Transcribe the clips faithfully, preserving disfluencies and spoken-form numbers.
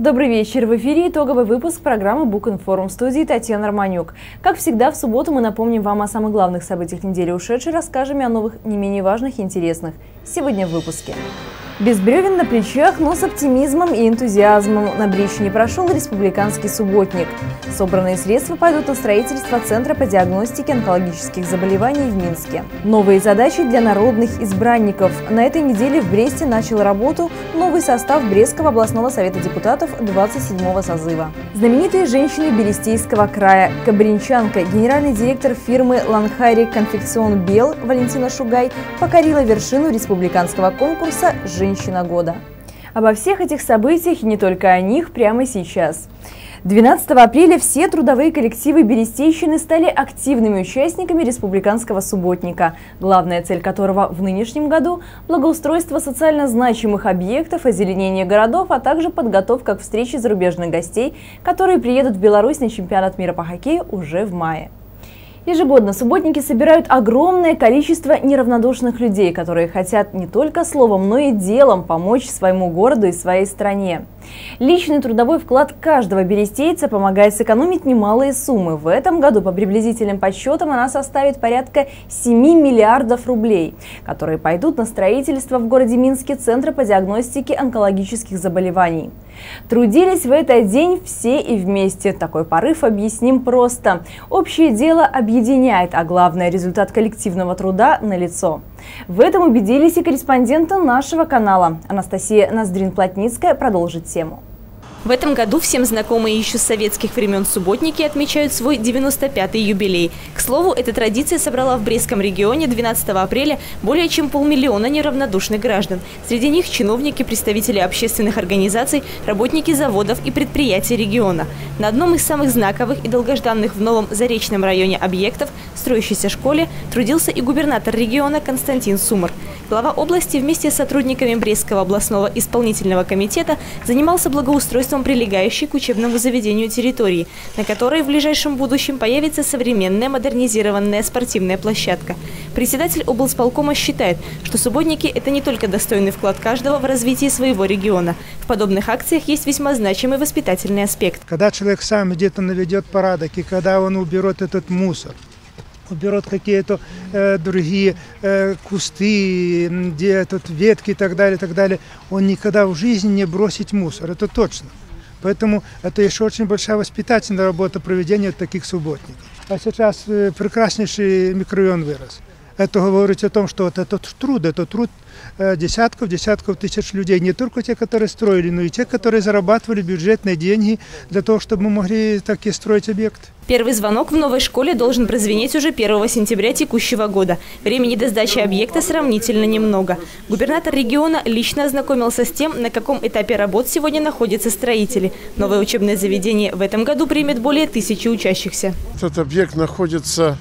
Добрый вечер. В эфире итоговый выпуск программы «Букинформ». В студии Татьяна Романюк. Как всегда, в субботу мы напомним вам о самых главных событиях недели ушедшей, расскажем о новых, не менее важных и интересных. Сегодня в выпуске. Без бревен на плечах, но с оптимизмом и энтузиазмом на Брещине прошел республиканский субботник. Собранные средства пойдут на строительство Центра по диагностике онкологических заболеваний в Минске. Новые задачи для народных избранников. На этой неделе в Бресте начал работу новый состав Брестского областного совета депутатов двадцать седьмого созыва. Знаменитые женщины Берестейского края. Кабринчанка, генеральный директор фирмы «Ланхари Конфекцион Бел» Валентина Шугай покорила вершину республиканского конкурса «Женщина года». Обо всех этих событиях и не только о них прямо сейчас. двенадцатого апреля все трудовые коллективы Берестейщины стали активными участниками республиканского субботника, главная цель которого в нынешнем году – благоустройство социально значимых объектов, озеленение городов, а также подготовка к встрече зарубежных гостей, которые приедут в Беларусь на чемпионат мира по хоккею уже в мае. Ежегодно субботники собирают огромное количество неравнодушных людей, которые хотят не только словом, но и делом помочь своему городу и своей стране. Личный трудовой вклад каждого берестейца помогает сэкономить немалые суммы. В этом году, по приблизительным подсчетам, она составит порядка семи миллиардов рублей, которые пойдут на строительство в городе Минске Центра по диагностике онкологических заболеваний. Трудились в этот день все и вместе. Такой порыв объясним просто. Общее дело объединяет, а главное, результат коллективного труда налицо. В этом убедились и корреспонденты нашего канала. Анастасия Ноздрин-Плотницкая продолжит тему. В этом году всем знакомые еще с советских времен субботники отмечают свой девяносто пятый юбилей. К слову, эта традиция собрала в Брестском регионе двенадцатого апреля более чем полмиллиона неравнодушных граждан. Среди них чиновники, представители общественных организаций, работники заводов и предприятий региона. На одном из самых знаковых и долгожданных в Новом Заречном районе объектов, строящейся школе, трудился и губернатор региона Константин Сумар. Глава области вместе с сотрудниками Брестского областного исполнительного комитета занимался благоустройством прилегающей к учебному заведению территории, на которой в ближайшем будущем появится современная модернизированная спортивная площадка. Председатель облсполкома считает, что субботники – это не только достойный вклад каждого в развитие своего региона. В подобных акциях есть весьма значимый воспитательный аспект. Когда человек сам где-то наведет порядок, и когда он уберет этот мусор, уберет какие-то э, другие э, кусты, где тут ветки и так далее, так далее, он никогда в жизни не бросит мусор, это точно. Поэтому это еще очень большая воспитательная работа проведения таких субботников. А сейчас э, прекраснейший микрорайон вырос. Это говорит о том, что вот этот труд, это труд э, десятков, десятков тысяч людей. Не только те, которые строили, но и те, которые зарабатывали бюджетные деньги для того, чтобы мы могли такие строить объекты. Первый звонок в новой школе должен прозвенеть уже первого сентября текущего года. Времени до сдачи объекта сравнительно немного. Губернатор региона лично ознакомился с тем, на каком этапе работ сегодня находятся строители. Новое учебное заведение в этом году примет более тысячи учащихся. Этот объект находится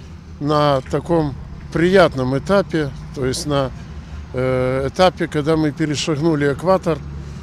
на таком приятном этапе, то есть на э, этапе, когда мы перешагнули экватор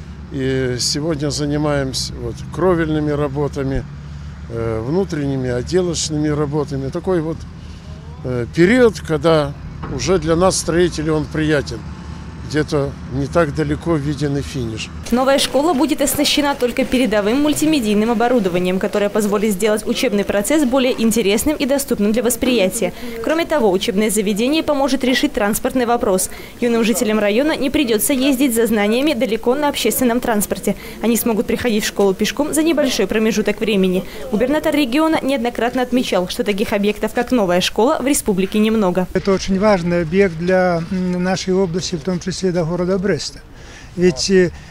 и сегодня занимаемся вот, кровельными работами, э, внутренними отделочными работами. Такой вот э, период, когда уже для нас, строителей, он приятен. Где-то не так далеко виден и финиш. Новая школа будет оснащена только передовым мультимедийным оборудованием, которое позволит сделать учебный процесс более интересным и доступным для восприятия. Кроме того, учебное заведение поможет решить транспортный вопрос. Юным жителям района не придется ездить за знаниями далеко на общественном транспорте. Они смогут приходить в школу пешком за небольшой промежуток времени. Губернатор региона неоднократно отмечал, что таких объектов, как новая школа, в республике немного. Это очень важный объект для нашей области, в том числе до города Бреста. Ведь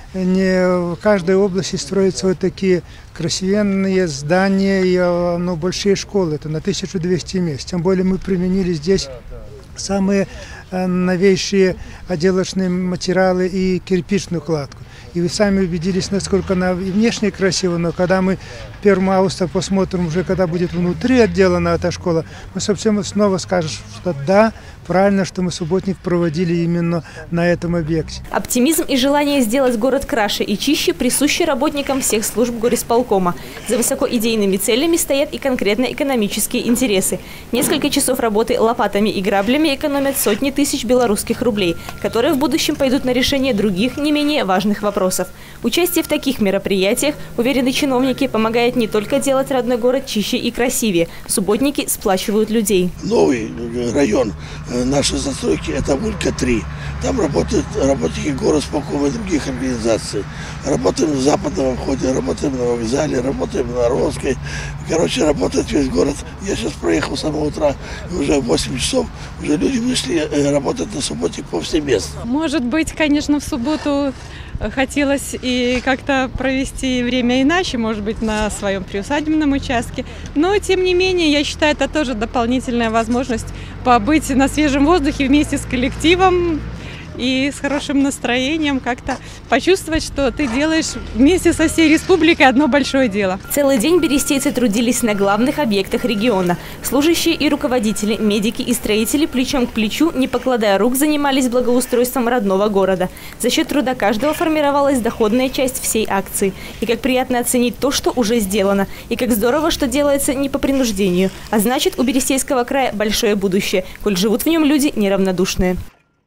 не в каждой области строятся вот такие красивенные здания и ну, большие школы. Это на тысячу двести мест. Тем более мы применили здесь самые новейшие отделочные материалы и кирпичную кладку. И вы сами убедились, насколько она внешне красива, но когда мы первого августа посмотрим, уже когда будет внутри отделана эта школа, мы совсем снова скажем, что да, правильно, что мы субботник проводили именно на этом объекте. Оптимизм и желание сделать город краше и чище присущи работникам всех служб горисполкома. За высокоидейными целями стоят и конкретно экономические интересы. Несколько часов работы лопатами и граблями экономят сотни тысяч белорусских рублей, которые в будущем пойдут на решение других, не менее важных вопросов. вопросов. Участие в таких мероприятиях, уверены чиновники, помогает не только делать родной город чище и красивее. Субботники сплачивают людей. Новый район нашей застройки – это Вулька три. Там работают работники горосполкома и других организаций. Работаем в западном входе, работаем на вокзале, работаем на Орловской. Короче, работает весь город. Я сейчас проехал с самого утра, и уже в восемь часов уже люди вышли работать на субботник повсеместно. Может быть, конечно, в субботу хотелось и как-то провести время иначе, может быть, на своем приусадебном участке. Но, тем не менее, я считаю, это тоже дополнительная возможность побыть на свежем воздухе вместе с коллективом и с хорошим настроением, как-то почувствовать, что ты делаешь вместе со всей республикой одно большое дело. Целый день берестейцы трудились на главных объектах региона. Служащие и руководители, медики и строители плечом к плечу, не покладая рук, занимались благоустройством родного города. За счет труда каждого формировалась доходная часть всей акции. И как приятно оценить то, что уже сделано. И как здорово, что делается не по принуждению. А значит, у Берестейского края большое будущее, коль живут в нем люди неравнодушные.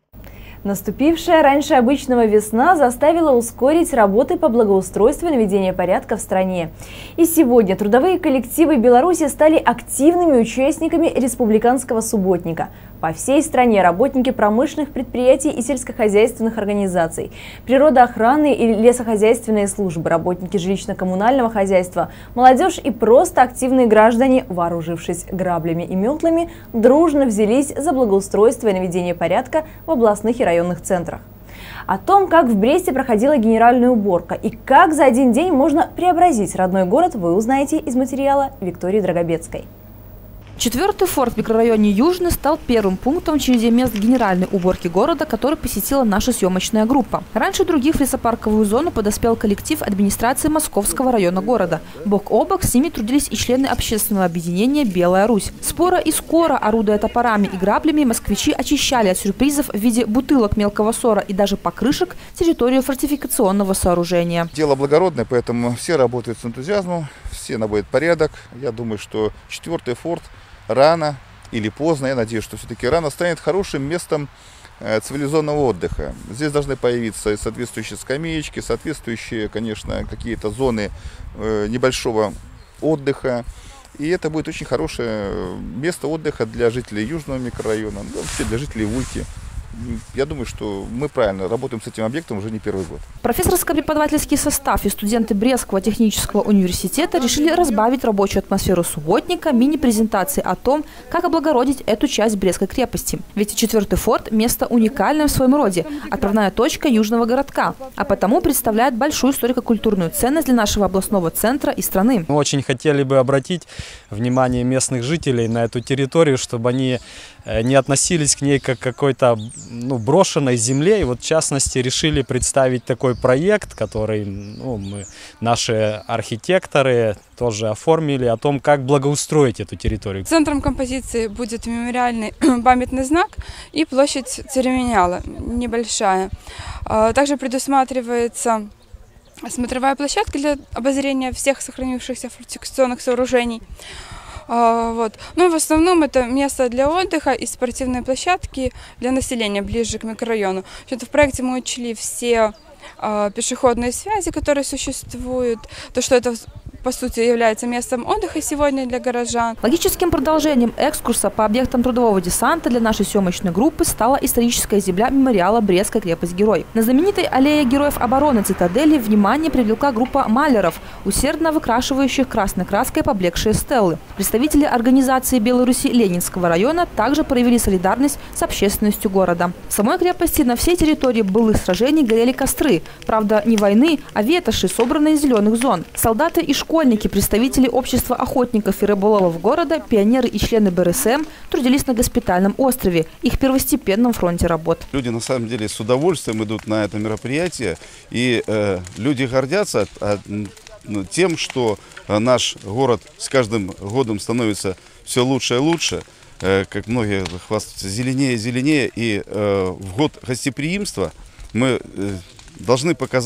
Наступившая раньше обычного весна заставила ускорить работы по благоустройству и наведению порядка в стране. И сегодня трудовые коллективы Беларуси стали активными участниками республиканского субботника. По всей стране работники промышленных предприятий и сельскохозяйственных организаций, природоохранные и лесохозяйственные службы, работники жилищно-коммунального хозяйства, молодежь и просто активные граждане, вооружившись граблями и метлами, дружно взялись за благоустройство и наведение порядка в областных и районных центрах. О том, как в Бресте проходила генеральная уборка и как за один день можно преобразить родной город, вы узнаете из материала Виктории Драгобецкой. Четвертый форт в микрорайоне Южный стал первым пунктом в череде мест генеральной уборки города, который посетила наша съемочная группа. Раньше других в лесопарковую зону подоспел коллектив администрации Московского района города. Бок о бок с ними трудились и члены общественного объединения «Белая Русь». Споро и скоро, орудуя топорами и граблями, москвичи очищали от сюрпризов в виде бутылок мелкого сора и даже покрышек территорию фортификационного сооружения. Дело благородное, поэтому все работают с энтузиазмом, все наводят порядок. Я думаю, что четвертый форт рано или поздно, я надеюсь, что все-таки рано станет хорошим местом цивилизованного отдыха. Здесь должны появиться соответствующие скамеечки, соответствующие, конечно, какие-то зоны небольшого отдыха. И это будет очень хорошее место отдыха для жителей Южного микрорайона, ну, вообще для жителей Вульки. Я думаю, что мы правильно работаем с этим объектом уже не первый год. Профессорско-преподавательский состав и студенты Брестского технического университета решили разбавить рабочую атмосферу субботника мини-презентацией о том, как облагородить эту часть Брестской крепости. Ведь четвертый форт – место уникальное в своем роде, отправная точка южного городка, а потому представляет большую историко-культурную ценность для нашего областного центра и страны. Мы очень хотели бы обратить внимание местных жителей на эту территорию, чтобы они не относились к ней как к какой-то ну, брошенной земле. И вот в частности решили представить такой проект, который ну, мы, наши архитекторы тоже оформили, о том, как благоустроить эту территорию. Центром композиции будет мемориальный памятный знак и площадь церемониала небольшая. Также предусматривается смотровая площадка для обозрения всех сохранившихся фортификационных сооружений. Вот. Ну и в основном это место для отдыха и спортивные площадки для населения ближе к микрорайону. В проекте мы учли все э, пешеходные связи, которые существуют, то, что это по сути является местом отдыха сегодня для горожан. Логическим продолжением экскурса по объектам трудового десанта для нашей съемочной группы стала историческая земля мемориала «Брестская крепость-герой». На знаменитой аллее героев обороны цитадели внимание привлекла группа маляров, усердно выкрашивающих красной краской поблекшие стеллы. Представители организации «Белой Руси» Ленинского района также проявили солидарность с общественностью города. В самой крепости на всей территории былых сражений горели костры. Правда, не войны, а ветоши, собранные из зеленых зон. Солдаты и школьники, представители общества охотников и рыболовов города, пионеры и члены бэ эр эс эм трудились на госпитальном острове, их первостепенном фронте работ. Люди на самом деле с удовольствием идут на это мероприятие, и э, люди гордятся от, от, тем, что наш город с каждым годом становится все лучше и лучше. Э, как многие хвастаются, зеленее и зеленее. И э, в год гостеприимства мы э, должны показать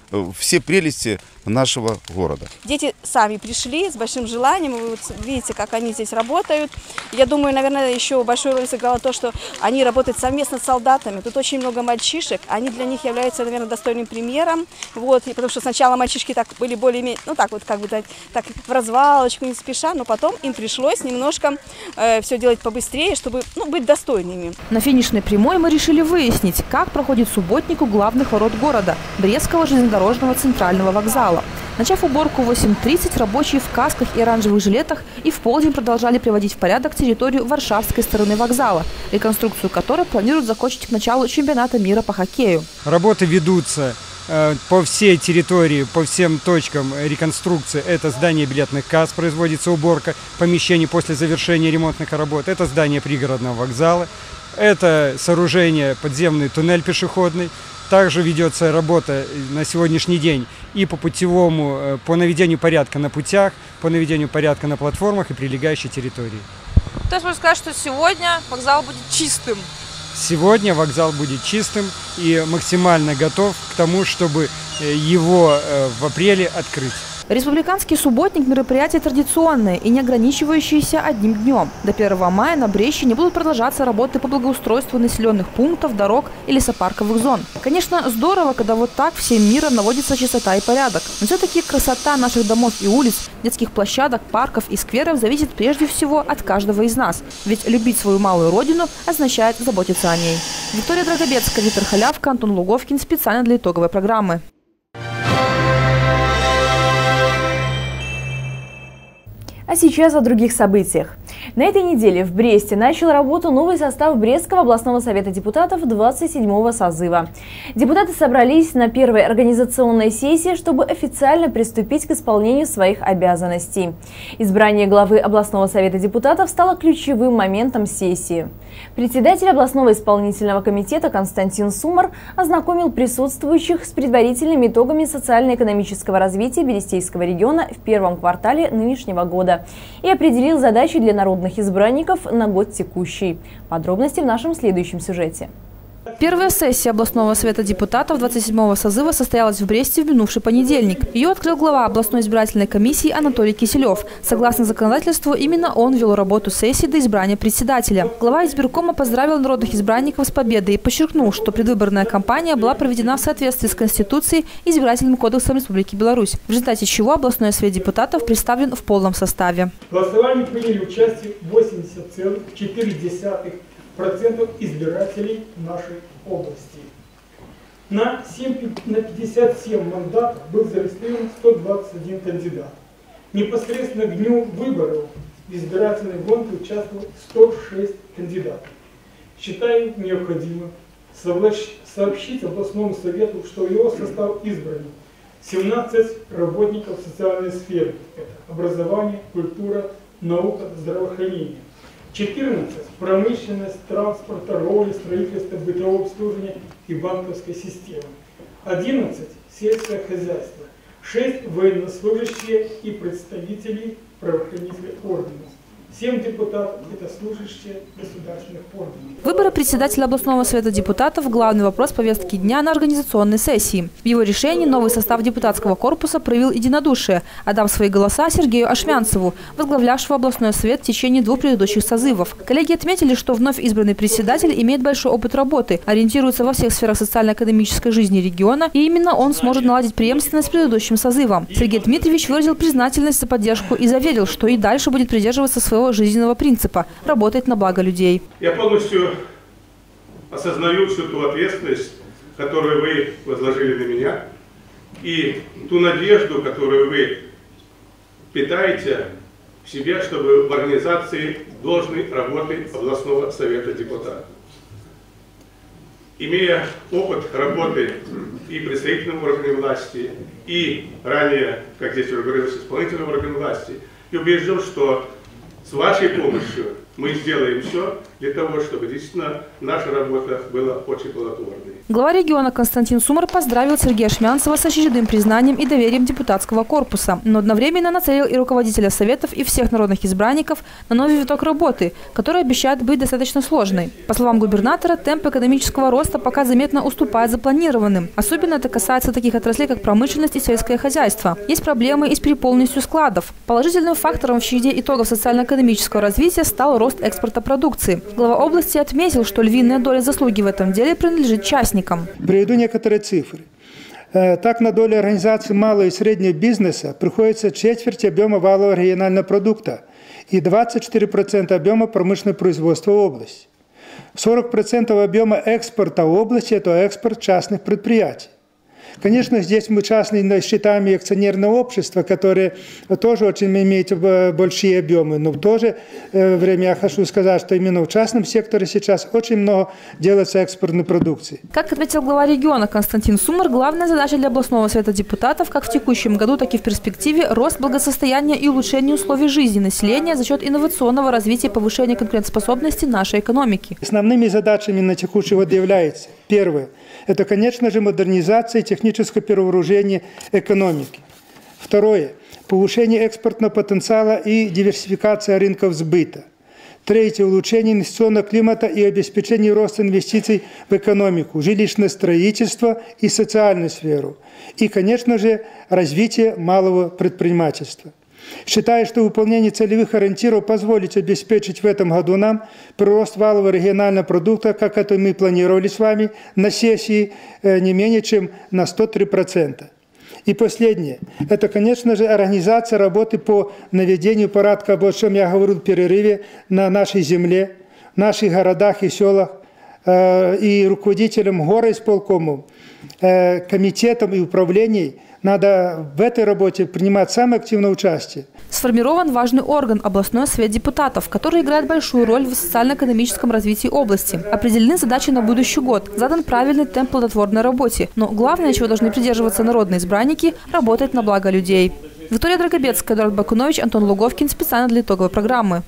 все прелести нашего города. Дети сами пришли с большим желанием, вы вот видите, как они здесь работают. Я думаю, наверное, еще большую роль сыграло то, что они работают совместно с солдатами. Тут очень много мальчишек, они для них являются, наверное, достойным примером. Вот, и потому что сначала мальчишки так были более-менее, ну так вот, как бы так, так в развалочку, не спеша, но потом им пришлось немножко э, все делать побыстрее, чтобы ну, быть достойными. На финишной прямой мы решили выяснить, как проходит субботник у главных ворот города – Брестского железнодорожного центрального вокзала. Начав уборку в восемь тридцать, рабочие в касках и оранжевых жилетах и в полдень продолжали приводить в порядок территорию варшавской стороны вокзала, реконструкцию которой планируют закончить к началу чемпионата мира по хоккею. Работы ведутся э, по всей территории, по всем точкам реконструкции. Это здание билетных касс, производится уборка помещений после завершения ремонтных работ. Это здание пригородного вокзала. Это сооружение, подземный туннель пешеходный. Также ведется работа на сегодняшний день и по путевому, по наведению порядка на путях, по наведению порядка на платформах и прилегающей территории. То есть можно сказать, что сегодня вокзал будет чистым? Сегодня вокзал будет чистым и максимально готов к тому, чтобы его в апреле открыть. Республиканский субботник – мероприятие традиционное и не ограничивающееся одним днем. До первого мая на Брестщине будут продолжаться работы по благоустройству населенных пунктов, дорог и лесопарковых зон. Конечно, здорово, когда вот так всем миром наводится чистота и порядок. Но все-таки красота наших домов и улиц, детских площадок, парков и скверов зависит прежде всего от каждого из нас. Ведь любить свою малую родину означает заботиться о ней. Виктория Драгобецкая, Виктор Халявка, Антон Луговкин. Специально для итоговой программы. А сейчас о других событиях. На этой неделе в Бресте начал работу новый состав Брестского областного совета депутатов двадцать седьмого созыва. Депутаты собрались на первой организационной сессии, чтобы официально приступить к исполнению своих обязанностей. Избрание главы областного совета депутатов стало ключевым моментом сессии. Председатель областного исполнительного комитета Константин Сумар ознакомил присутствующих с предварительными итогами социально-экономического развития Берестейского региона в первом квартале нынешнего года и определил задачи для народных избранников на год текущий. Подробности в нашем следующем сюжете. Первая сессия областного совета депутатов двадцать седьмого созыва состоялась в Бресте в минувший понедельник. Ее открыл глава областной избирательной комиссии Анатолий Киселев. Согласно законодательству, именно он вел работу сессии до избрания председателя. Глава избиркома поздравил народных избранников с победой и подчеркнул, что предвыборная кампания была проведена в соответствии с Конституцией и избирательным кодексом Республики Беларусь, в результате чего областной совет депутатов представлен в полном составе. В голосовании приняли участие восемьдесят целых четыре десятых процентов избирателей нашей области. На, семь, на пятьдесят семь мандатов был зарегистрирован сто двадцать один кандидат. Непосредственно к дню выборов в избирательной гонке участвовало сто шесть кандидатов. Считаю необходимым сообщить областному совету, что в его состав избраны семнадцать работников социальной сферы. Это образование, культура, наука, здравоохранение. четырнадцать – промышленность, транспорт, торговля, строительство, бытовое обслуживание и банковская система. одиннадцать – сельское хозяйство. шесть – военнослужащие и представители правоохранительных органов. семь депутатов – это служащие государственных органов. Выборы председателя областного совета депутатов – главный вопрос повестки дня на организационной сессии. В его решении новый состав депутатского корпуса проявил единодушие, отдав свои голоса Сергею Ашмянцеву, возглавлявшего областной совет в течение двух предыдущих созывов. Коллеги отметили, что вновь избранный председатель имеет большой опыт работы, ориентируется во всех сферах социально-экономической жизни региона, и именно он сможет наладить преемственность с предыдущим созывом. Сергей Дмитриевич выразил признательность за поддержку и заверил, что и дальше будет придерживаться своего жизненного принципа – работать на благо людей. Я полностью осознаю всю ту ответственность, которую вы возложили на меня, и ту надежду, которую вы питаете в себе, чтобы в организации должной работы областного совета депутатов. Имея опыт работы и представительным органам власти, и ранее, как здесь уже говорилось, исполнительным органам власти, и убежден, что с вашей помощью мы сделаем все, для того, чтобы действительно наша работа была очень плодотворной. Глава региона Константин Сумар поздравил Сергея Шмянцева с очередным признанием и доверием депутатского корпуса, но одновременно нацелил и руководителя советов, и всех народных избранников на новый виток работы, который обещает быть достаточно сложной. По словам губернатора, темп экономического роста пока заметно уступает запланированным. Особенно это касается таких отраслей, как промышленность и сельское хозяйство. Есть проблемы и с переполненностью складов. Положительным фактором в череде итогов социально-экономического развития стал рост экспорта продукции. Глава области отметил, что львиная доля заслуги в этом деле принадлежит частникам. Приведу некоторые цифры. Так, на долю организации малого и среднего бизнеса приходится четверть объема валового регионального продукта и двадцать четыре процента объема промышленного производства в области. сорок процентов объема экспорта в области – это экспорт частных предприятий. Конечно, здесь мы частные считаем и акционерное общество, которое тоже очень имеет большие объемы. Но в то же время я хочу сказать, что именно в частном секторе сейчас очень много делается экспортной продукции. Как отметил глава региона Константин Сумар, главная задача для областного совета депутатов как в текущем году, так и в перспективе – рост благосостояния и улучшение условий жизни населения за счет инновационного развития и повышения конкурентоспособности нашей экономики. Основными задачами на текущий год является: первое – это, конечно же, модернизация и техническое перевооружение экономики. Второе – повышение экспортного потенциала и диверсификация рынков сбыта. Третье – улучшение инвестиционного климата и обеспечение роста инвестиций в экономику, жилищное строительство и социальную сферу. И, конечно же, развитие малого предпринимательства. Считаю, что выполнение целевых ориентиров позволит обеспечить в этом году нам прирост валового регионального продукта, как это мы планировали с вами на сессии, не менее чем на сто три процента. И последнее. Это, конечно же, организация работы по наведению порядка, об чем я говорил в перерыве, на нашей земле, в наших городах и селах, и руководителям горосполкомов, комитетам и управлений. Надо в этой работе принимать самое активное участие. Сформирован важный орган – областной совет депутатов, который играет большую роль в социально-экономическом развитии области. Определены задачи на будущий год, задан правильный темп плодотворной работе. Но главное, чего должны придерживаться народные избранники – работать на благо людей. Виктория Драгобецкая, Эдуард Бакунович, Антон Луговкин. Специально для итоговой программы.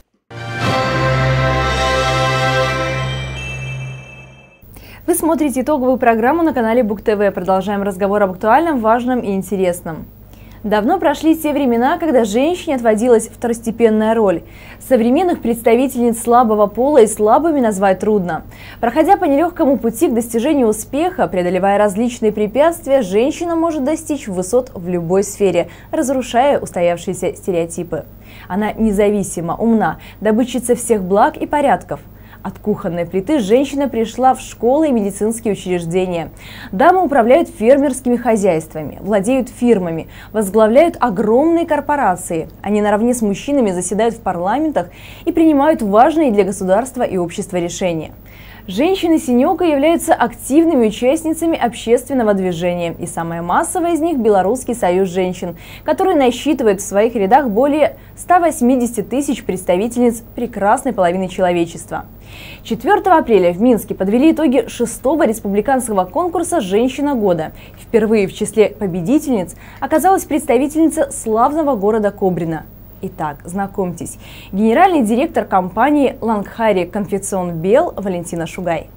Вы смотрите итоговую программу на канале Бук ТВ. Продолжаем разговор об актуальном, важном и интересном. Давно прошли те времена, когда женщине отводилась второстепенная роль. Современных представительниц слабого пола и слабыми назвать трудно. Проходя по нелегкому пути к достижению успеха, преодолевая различные препятствия, женщина может достичь высот в любой сфере, разрушая устоявшиеся стереотипы. Она независима, умна, добытчица всех благ и порядков. От кухонной плиты женщина пришла в школы и медицинские учреждения. Дамы управляют фермерскими хозяйствами, владеют фирмами, возглавляют огромные корпорации. Они наравне с мужчинами заседают в парламентах и принимают важные для государства и общества решения. Женщины-синёка являются активными участницами общественного движения. И самая массовая из них – Белорусский союз женщин, который насчитывает в своих рядах более ста восьмидесяти тысяч представительниц прекрасной половины человечества. четвёртого апреля в Минске подвели итоги шестого республиканского конкурса «Женщина года». Впервые в числе победительниц оказалась представительница славного города Кобрина. Итак, знакомьтесь, генеральный директор компании «Лангхари Конфекцион Бел» Валентина Шугай.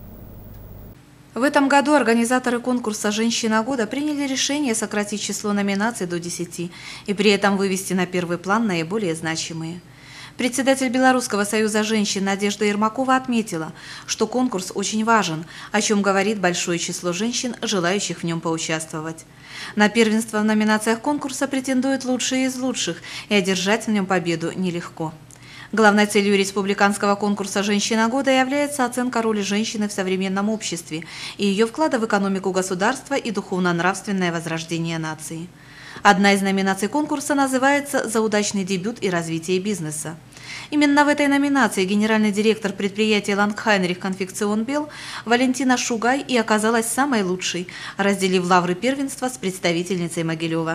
В этом году организаторы конкурса «Женщина года» приняли решение сократить число номинаций до десяти и при этом вывести на первый план наиболее значимые. Председатель Белорусского союза женщин Надежда Ермакова отметила, что конкурс очень важен, о чем говорит большое число женщин, желающих в нем поучаствовать. На первенство в номинациях конкурса претендуют лучшие из лучших, и одержать в нем победу нелегко. Главной целью республиканского конкурса «Женщина года» является оценка роли женщины в современном обществе и ее вклада в экономику государства и духовно-нравственное возрождение нации. Одна из номинаций конкурса называется «За удачный дебют и развитие бизнеса». Именно в этой номинации генеральный директор предприятия «Лангхайнрих Конфекцион Бел» Валентина Шугай и оказалась самой лучшей, разделив лавры первенства с представительницей Могилева.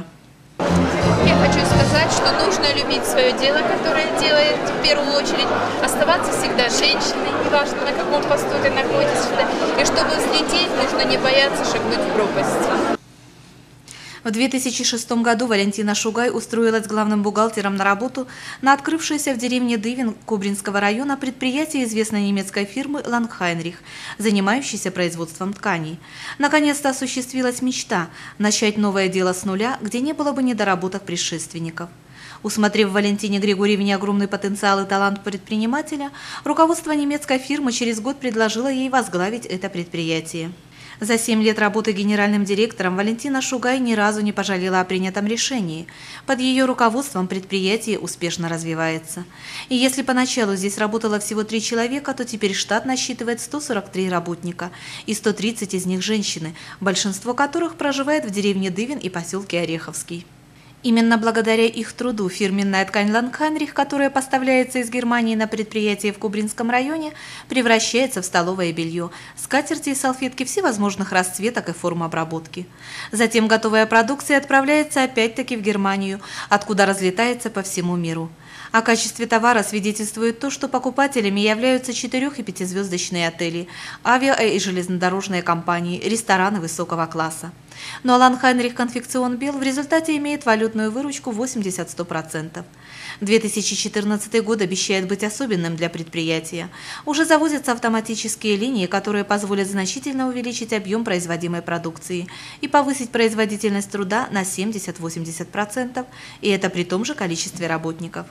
Я хочу сказать, что нужно любить свое дело, которое делает в первую очередь, оставаться всегда женщиной, неважно на каком посту ты находишься, и чтобы взлететь, нужно не бояться шагнуть в пропасть. В две тысячи шестом году Валентина Шугай устроилась главным бухгалтером на работу на открывшееся в деревне Дывин Кубринского района предприятие известной немецкой фирмы «Лангхайнрих», занимающейся производством тканей. Наконец-то осуществилась мечта – начать новое дело с нуля, где не было бы недоработок предшественников. Усмотрев в Валентине Григорьевне огромный потенциал и талант предпринимателя, руководство немецкой фирмы через год предложило ей возглавить это предприятие. За семь лет работы генеральным директором Валентина Шугай ни разу не пожалела о принятом решении. Под ее руководством предприятие успешно развивается. И если поначалу здесь работало всего три человека, то теперь штат насчитывает сто сорок три работника, и сто тридцать из них женщины, большинство которых проживает в деревне Дывин и поселке Ореховский. Именно благодаря их труду фирменная ткань «Лангхайнрих», которая поставляется из Германии на предприятие в Кубринском районе, превращается в столовое белье, скатерти и салфетки всевозможных расцветок и форм обработки. Затем готовая продукция отправляется опять-таки в Германию, откуда разлетается по всему миру. О качестве товара свидетельствует то, что покупателями являются четырех- и пятизвездочные отели, авиа- и железнодорожные компании, рестораны высокого класса. Но «Лангхайнрих Конфекцион Бел» в результате имеет валютную выручку восемьдесят — сто процентов. две тысячи четырнадцатый год обещает быть особенным для предприятия. Уже завозятся автоматические линии, которые позволят значительно увеличить объем производимой продукции и повысить производительность труда на семьдесят — восемьдесят процентов, и это при том же количестве работников.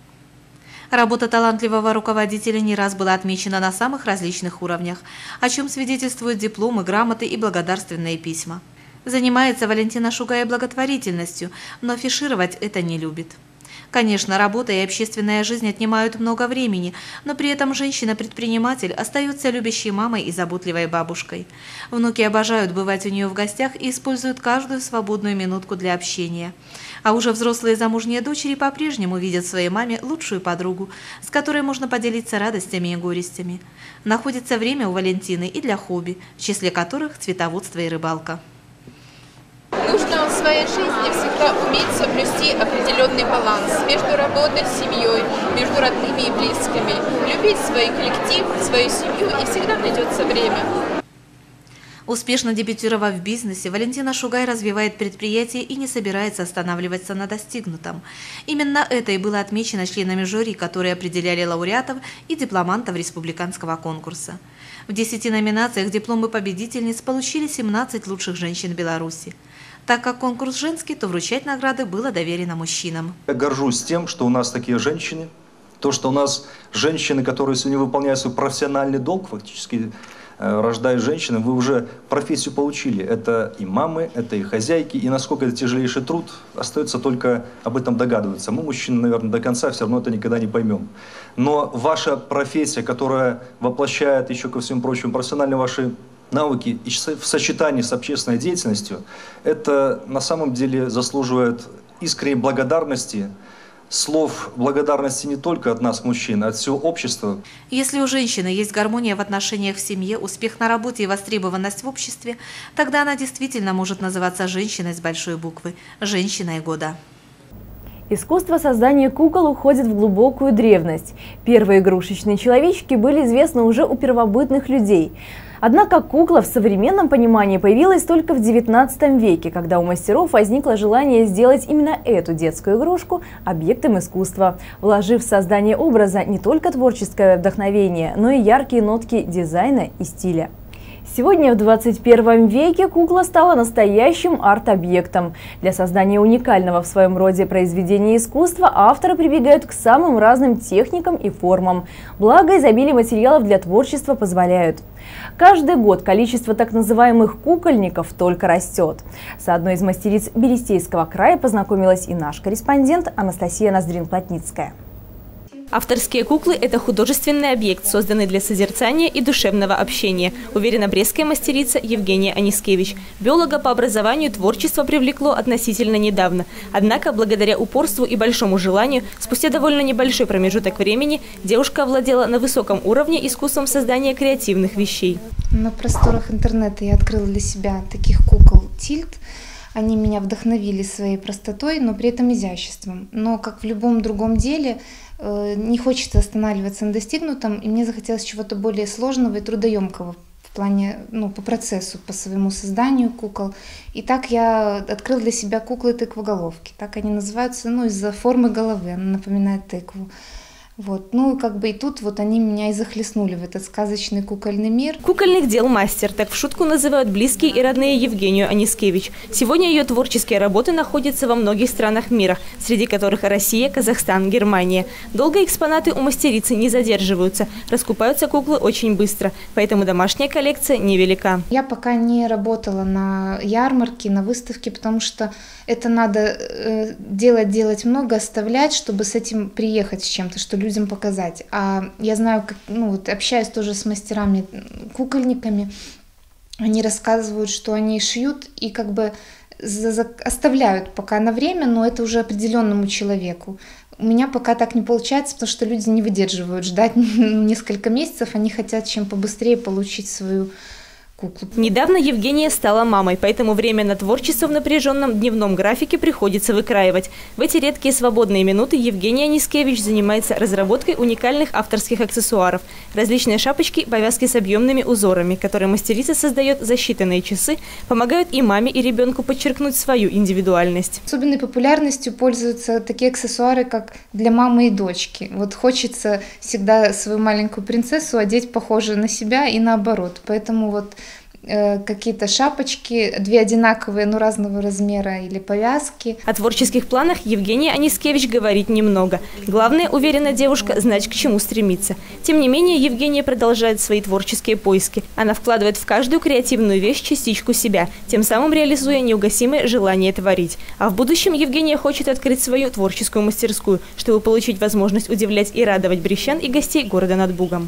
Работа талантливого руководителя не раз была отмечена на самых различных уровнях, о чем свидетельствуют дипломы, грамоты и благодарственные письма. Занимается Валентина Шугай благотворительностью, но афишировать это не любит. Конечно, работа и общественная жизнь отнимают много времени, но при этом женщина-предприниматель остается любящей мамой и заботливой бабушкой. Внуки обожают бывать у нее в гостях и используют каждую свободную минутку для общения. А уже взрослые замужние дочери по-прежнему видят в своей маме лучшую подругу, с которой можно поделиться радостями и горестями. Находится время у Валентины и для хобби, в числе которых цветоводство и рыбалка. Нужно в своей жизни всегда уметь соблюсти определенный баланс между работой, семьей, между родными и близкими. Любить свой коллектив, свою семью, и всегда найдется время. Успешно дебютировав в бизнесе, Валентина Шугай развивает предприятие и не собирается останавливаться на достигнутом. Именно это и было отмечено членами жюри, которые определяли лауреатов и дипломантов республиканского конкурса. В десяти номинациях дипломы победительниц получили семнадцать лучших женщин Беларуси. Так как конкурс женский, то вручать награды было доверено мужчинам. Я горжусь тем, что у нас такие женщины, то, что у нас женщины, которые сегодня выполняют свой профессиональный долг, фактически рождая женщины, вы уже профессию получили. Это и мамы, это и хозяйки, и насколько это тяжелейший труд, остается только об этом догадываться. Мы, мужчины, наверное, до конца все равно это никогда не поймем. Но ваша профессия, которая воплощает еще ко всему прочему профессиональные ваши навыки и в сочетании с общественной деятельностью, это на самом деле заслуживает искренней благодарности, слов благодарности не только от нас, мужчин, а от всего общества. Если у женщины есть гармония в отношениях в семье, успех на работе и востребованность в обществе, тогда она действительно может называться женщиной с большой буквы, женщиной года. Искусство создания кукол уходит в глубокую древность. Первые игрушечные человечки были известны уже у первобытных людей. Однако кукла в современном понимании появилась только в девятнадцатом веке, когда у мастеров возникло желание сделать именно эту детскую игрушку объектом искусства, вложив в создание образа не только творческое вдохновение, но и яркие нотки дизайна и стиля. Сегодня в двадцать первом веке кукла стала настоящим арт-объектом. Для создания уникального в своем роде произведения искусства авторы прибегают к самым разным техникам и формам. Благо, изобилие материалов для творчества позволяют. Каждый год количество так называемых кукольников только растет. С одной из мастериц Берестейского края познакомилась и наш корреспондент Анастасия Ноздрин-Плотницкая. Авторские куклы – это художественный объект, созданный для созерцания и душевного общения, уверена брестская мастерица Евгения Анискевич. Биолога по образованию творчество привлекло относительно недавно. Однако, благодаря упорству и большому желанию, спустя довольно небольшой промежуток времени, девушка овладела на высоком уровне искусством создания креативных вещей. На просторах интернета я открыла для себя таких кукол «Тильт». Они меня вдохновили своей простотой, но при этом изяществом. Но, как в любом другом деле, не хочется останавливаться на достигнутом, и мне захотелось чего-то более сложного и трудоемкого плане, ну, по процессу, по своему созданию кукол. И так я открыла для себя куклы-тыквоголовки. Так они называются, ну, из-за формы головы, она напоминает тыкву. Вот. Ну, как бы и тут вот они меня и захлестнули в этот сказочный кукольный мир. Кукольных дел мастер, так в шутку называют близкие и родные Евгению Анискевич. Сегодня ее творческие работы находятся во многих странах мира, среди которых Россия, Казахстан, Германия. Долго экспонаты у мастерицы не задерживаются, раскупаются куклы очень быстро, поэтому домашняя коллекция невелика. Я пока не работала на ярмарке, на выставке, потому что это надо э, делать, делать много, оставлять, чтобы с этим приехать с чем-то, что людям показать. А я знаю, как, ну вот общаюсь тоже с мастерами, кукольниками, они рассказывают, что они шьют и как бы за, за, оставляют пока на время, но это уже определенному человеку. У меня пока так не получается, потому что люди не выдерживают ждать несколько месяцев, они хотят чем побыстрее получить свою куклу. Недавно Евгения стала мамой, поэтому время на творчество в напряженном дневном графике приходится выкраивать. В эти редкие свободные минуты Евгения Анискевич занимается разработкой уникальных авторских аксессуаров. Различные шапочки, повязки с объемными узорами, которые мастерица создает за считанные часы, помогают и маме, и ребенку подчеркнуть свою индивидуальность. Особенной популярностью пользуются такие аксессуары, как для мамы и дочки. Вот хочется всегда свою маленькую принцессу одеть похоже на себя и наоборот. Поэтому вот какие-то шапочки, две одинаковые, но разного размера, или повязки. О творческих планах Евгения Анискевич говорит немного. Главное, уверена девушка, знать, к чему стремиться. Тем не менее, Евгения продолжает свои творческие поиски. Она вкладывает в каждую креативную вещь частичку себя, тем самым реализуя неугасимое желание творить. А в будущем Евгения хочет открыть свою творческую мастерскую, чтобы получить возможность удивлять и радовать брестян и гостей города над Бугом.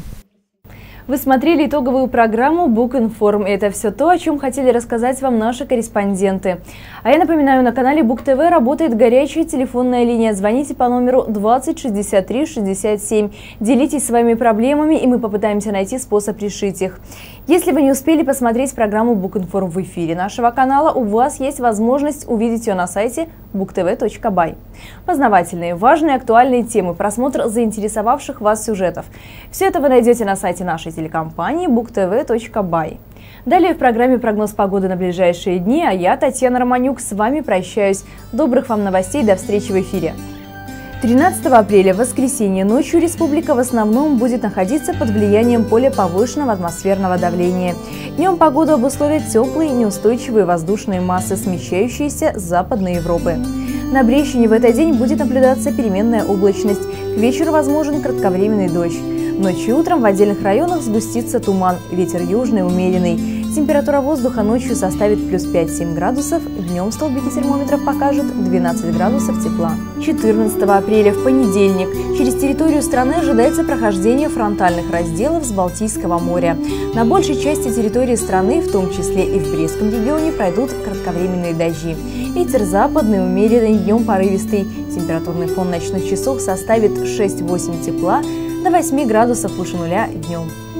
Вы смотрели итоговую программу Букинформ. И это все то, о чем хотели рассказать вам наши корреспонденты. А я напоминаю, на канале Бук ТВ работает горячая телефонная линия. Звоните по номеру двадцать шестьдесят три шестьдесят семь. Делитесь своими проблемами, и мы попытаемся найти способ решить их. Если вы не успели посмотреть программу Букинформ в эфире нашего канала, у вас есть возможность увидеть ее на сайте бук тэ вэ точка бай. Познавательные, важные, актуальные темы, просмотр заинтересовавших вас сюжетов. Все это вы найдете на сайте нашей телекомпании бук тэ вэ точка бай. Далее в программе прогноз погоды на ближайшие дни, а я, Татьяна Романюк, с вами прощаюсь. Добрых вам новостей, до встречи в эфире. тринадцатого апреля, в воскресенье, ночью республика в основном будет находиться под влиянием поля повышенного атмосферного давления. Днем погоду обусловят теплые и неустойчивые воздушные массы, смещающиеся с Западной Европы. На Брещине в этот день будет наблюдаться переменная облачность. К вечеру возможен кратковременный дождь. Ночью и утром в отдельных районах сгустится туман, ветер южный умеренный. Температура воздуха ночью составит плюс пять-семь градусов, днем столбики термометров покажут двенадцать градусов тепла. четырнадцатого апреля, в понедельник, через территорию страны ожидается прохождение фронтальных разделов с Балтийского моря. На большей части территории страны, в том числе и в Брестском регионе, пройдут кратковременные дожди. Ветер западный, умеренный, днем порывистый. Температурный фон ночных часов составит шесть-восемь тепла, до восьми градусов выше нуля днем.